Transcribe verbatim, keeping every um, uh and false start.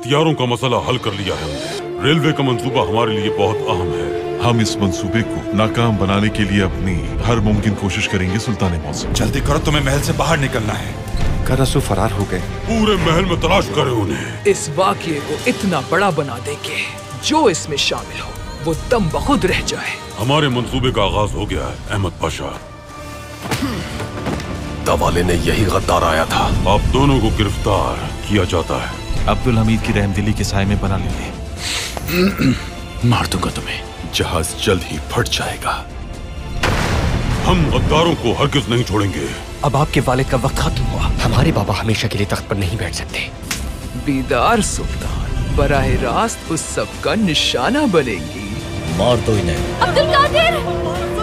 हथियारों का मसला हल कर लिया है हमने। रेलवे का मंसूबा हमारे लिए बहुत अहम है। हम इस मंसूबे को नाकाम बनाने के लिए अपनी हर मुमकिन कोशिश करेंगे सुल्तान मौसम। जल्दी करो, तुम्हें महल से बाहर निकलना है। करसू फरार हो गए। पूरे महल में तलाश करें उन्हें। इस वाक़ये को इतना बड़ा बना देंगे जो इसमें शामिल हो वो दम बखुद रह जाए। हमारे मंसूबे का आगाज हो गया है अहमद पाशा। दवाले ने यही गद्दार आया था। आप दोनों को गिरफ्तार किया जाता है। अब्दुल हमीद की रहमदिली के साए में बना लेंगे। मार दूंगा तुम्हें। जहाज जल्द ही फट जाएगा। हम गद्दारों को हरगिज नहीं छोड़ेंगे। अब आपके वालिद का वक्त खत्म हुआ। हमारे बाबा हमेशा के लिए तख्त पर नहीं बैठ सकते। बीदार सुल्तान बराह रास्त उस सब का निशाना बनेगी। मार दो इन्हें। अब्दुल कादिर!